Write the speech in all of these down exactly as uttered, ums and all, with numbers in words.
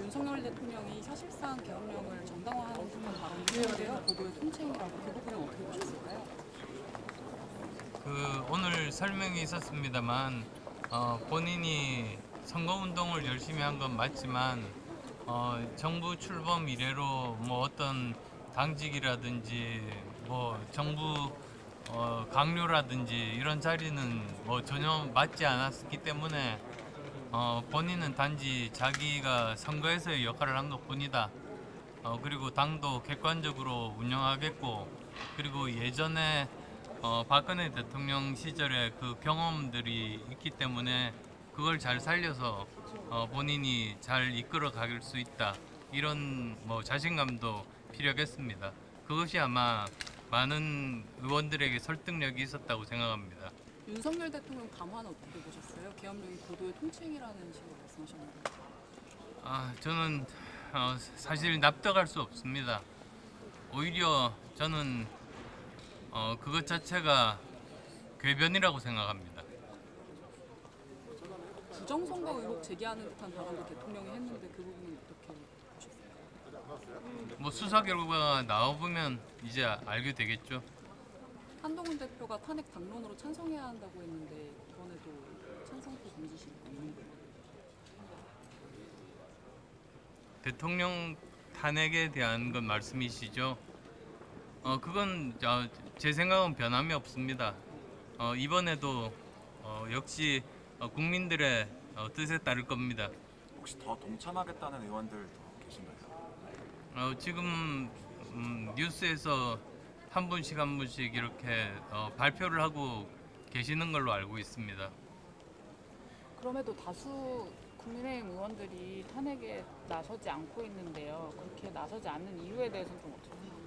윤석열 대통령이 사실상 계엄령을 정당화하는 듯한 발언을 했는데요. 고도의 통칭이라고 그 부분은 어떻게 보셨을까요? 그 오늘 설명이 있었습니다만 어, 본인이 선거운동을 열심히 한 건 맞지만 어, 정부 출범 이래로 뭐 어떤 당직이라든지 뭐 정부 어, 강요라든지 이런 자리는 뭐 전혀 맞지 않았기 때문에 어, 본인은 단지 자기가 선거에서의 역할을 한 것뿐이다. 어, 그리고 당도 객관적으로 운영하겠고, 그리고 예전에 어, 박근혜 대통령 시절에 그 경험들이 있기 때문에 그걸 잘 살려서 어, 본인이 잘 이끌어 갈 수 있다. 이런 뭐 자신감도 필요했습니다. 그것이 아마 많은 의원들에게 설득력이 있었다고 생각합니다. 윤석열 대통령 담화는 어떻게 보셨어요? 계엄령이 고도의 통칭이라는 식으로 말씀하셨는데. 아, 저는 어, 사실 납득할 수 없습니다. 오히려 저는 어, 그것 자체가 궤변이라고 생각합니다. 부정선거 의혹 제기하는 듯한 발언도 대통령이 했는데 그 부분은 어떻게 보셨어요? 뭐 수사 결과가 나와보면 이제 알게 되겠죠. 한동훈 대표가 탄핵 당론으로 찬성해야 한다고 했는데 이번에도 찬성표 던지신 거 있는 거예요? 대통령 탄핵에 대한 건 말씀이시죠? 어, 그건 어, 제 생각은 변함이 없습니다. 어, 이번에도 어, 역시 어, 국민들의 어, 뜻에 따를 겁니다. 혹시 더 동참하겠다는 의원들도 계신가요? 어, 지금 음, 뉴스에서 한 분씩 한 분씩 이렇게 어, 발표를 하고 계시는 걸로 알고 있습니다. 그럼에도 다수 국민의힘 의원들이 탄핵에 나서지 않고 있는데요. 그렇게 나서지 않는 이유에 대해서는 좀 어떻게 생각하세요?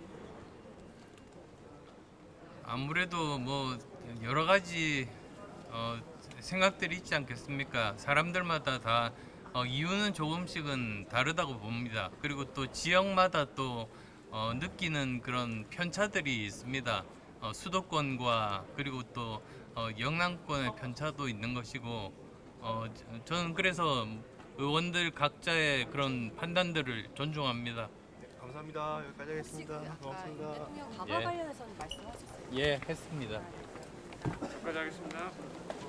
아무래도 뭐 여러 가지 어, 생각들이 있지 않겠습니까? 사람들마다 다 어, 이유는 조금씩은 다르다고 봅니다. 그리고 또 지역마다 또 어, 느끼는 그런 편차들이 있습니다. 어, 수도권과 그리고 또 어, 영남권의 편차도 있는 것이고, 어, 저- 저는 그래서 의원들 각자의 그런 판단들을 존중합니다. 감사합니다. 여기까지 하겠습니다. 혹시 그 아까 고맙습니다. 윤 대통령 예. 담화 관련해서는 말씀하셨어요? 예, 했습니다. 여기까지 하겠습니다.